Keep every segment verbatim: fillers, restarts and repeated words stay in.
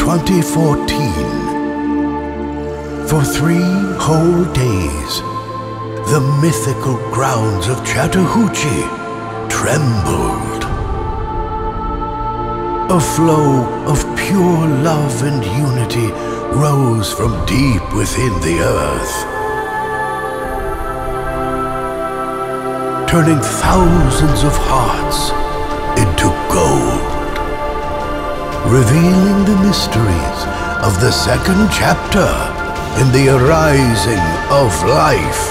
twenty fourteen. For three whole days, the mythical grounds of Chattahoochee trembled. A flow of pure love and unity rose from deep within the earth, turning thousands of hearts into gold, revealing the mysteries of the second chapter in the arising of life.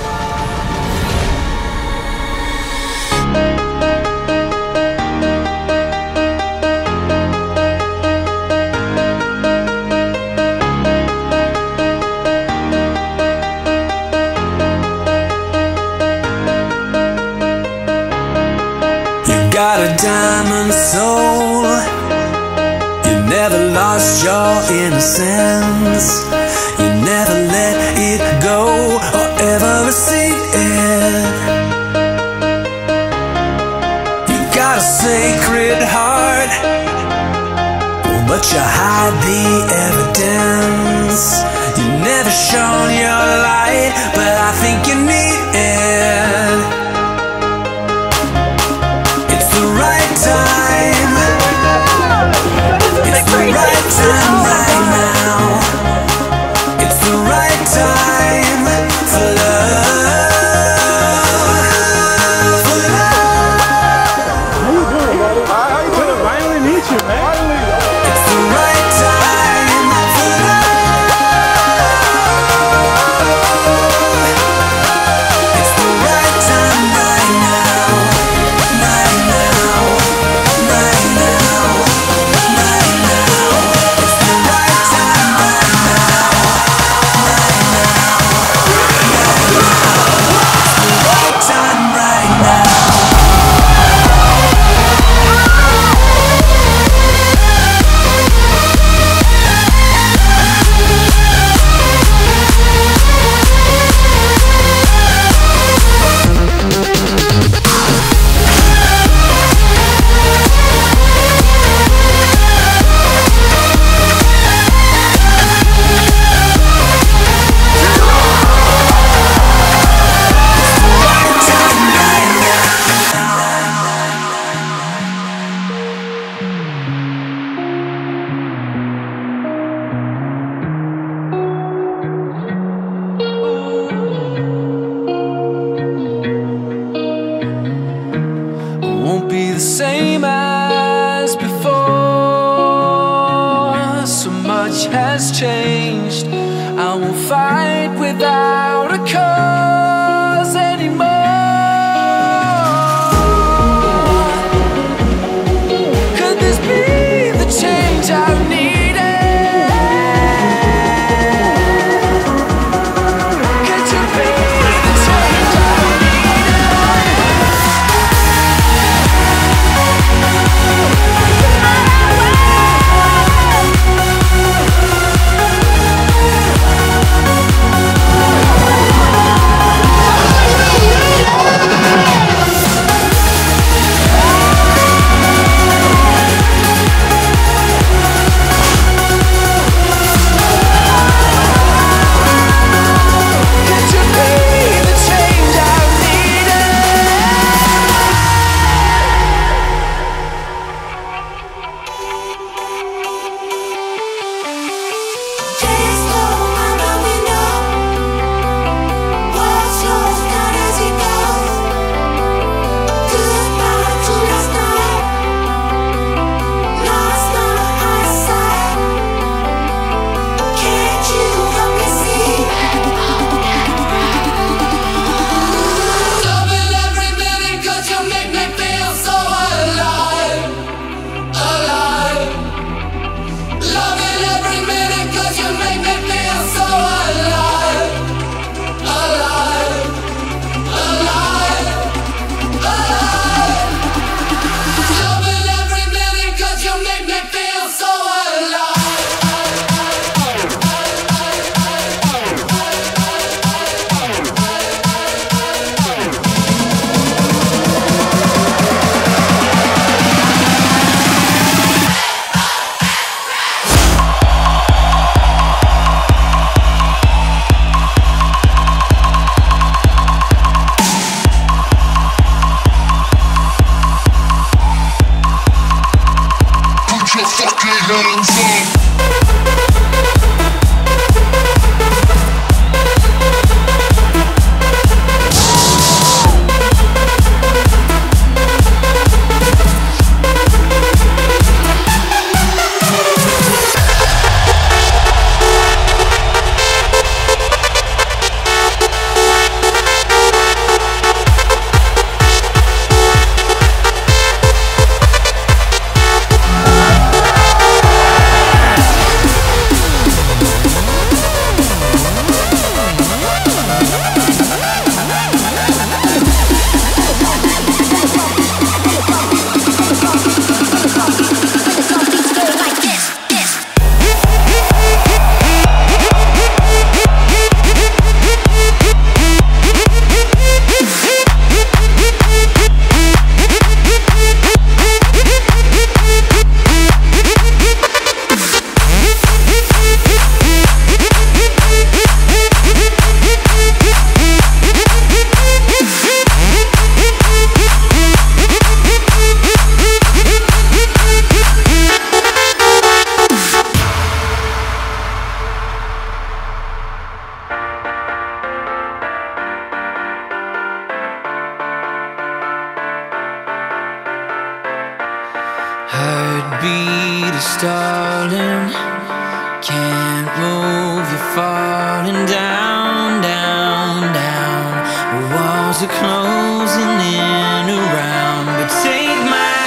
Got a diamond soul. You never lost your innocence. You never let it go or ever receive it. You got a sacred heart, oh, but you hide the evidence. You never shown your light, but I think you need it. Time. It's the right time right now. It's the right time for love. For love. How you doing, buddy? How you doing? Finally meet you, man. Finally. It's the right time for love. It's the right time right now. Right now. Right now, right now, it's the right time right now, right now, it's the right time right now. Won't be the same as before. So much has changed. I won't fight without a cause anymore. Could this be the change I've needed? Could you be the change I've needed? Heartbeat is stalling, can't move, you're falling down, down, down. Walls are closing in around, but take my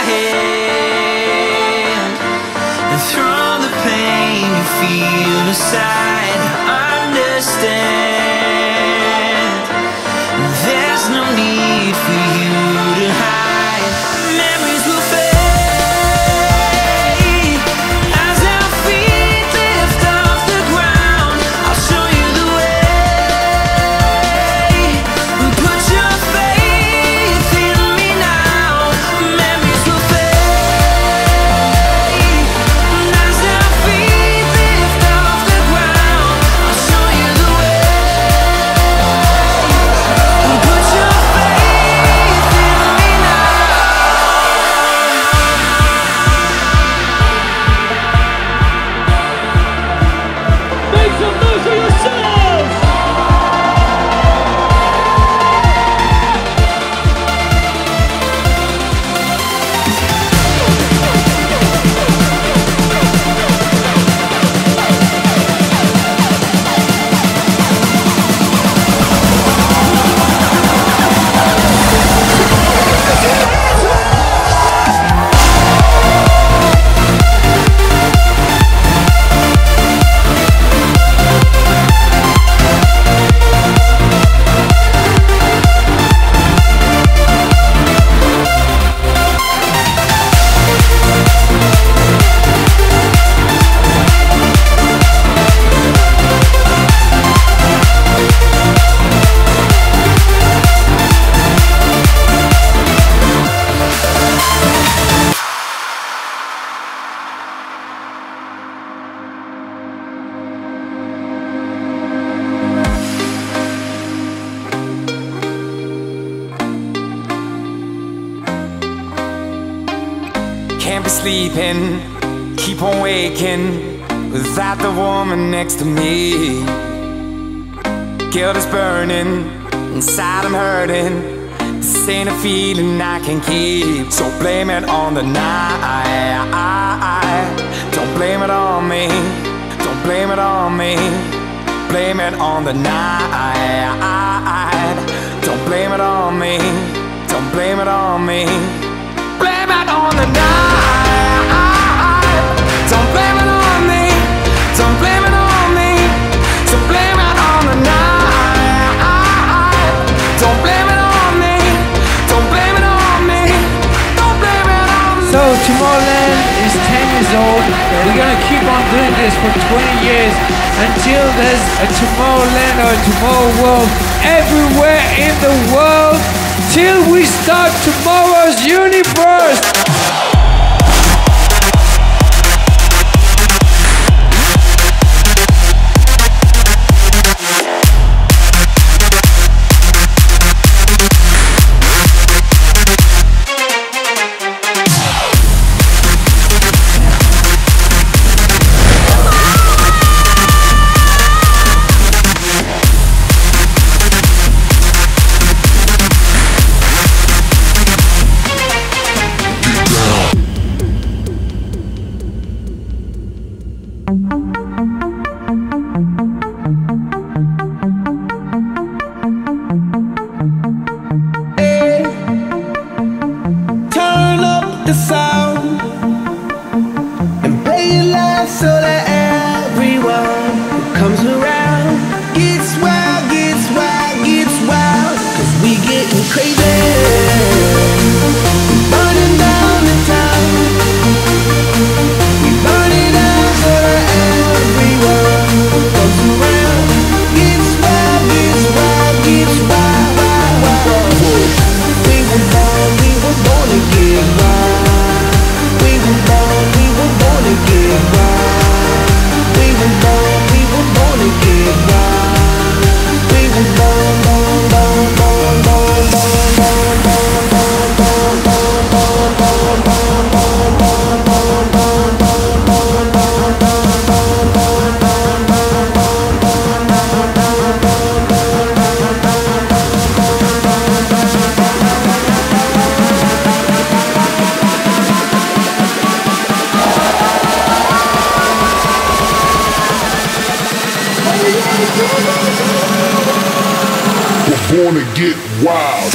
hand and throw the pain you feel aside. Understand, there's no need for you to hide. Memories will fade. Can't be sleeping, keep on waking without the woman next to me. Guilt is burning, inside I'm hurting. This ain't a feeling I can keep. So blame it on the night. Don't blame it on me. Don't blame it on me. Blame it on the night. Don't blame it on me. Don't blame it on me. Blame it on the night. Don't blame it on me. Don't blame it on me. So blame it on the night. Don't blame it on me. Don't blame it on me. Don't blame it on me. So Tomorrowland is ten years old. We're gonna keep on doing this for twenty years until there's a Tomorrowland or a Tomorrow World everywhere in the world, till we start tomorrow's universe. gonna get wild.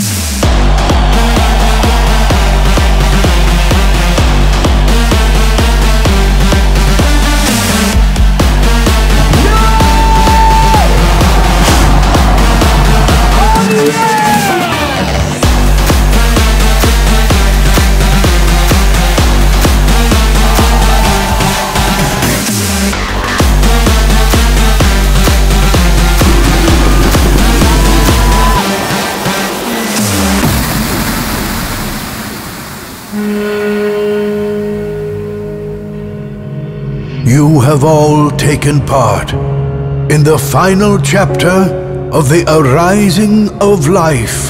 You have all taken part in the final chapter of the arising of life.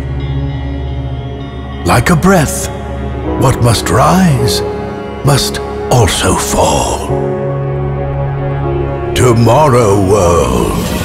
Like a breath, what must rise must also fall. Tomorrow world.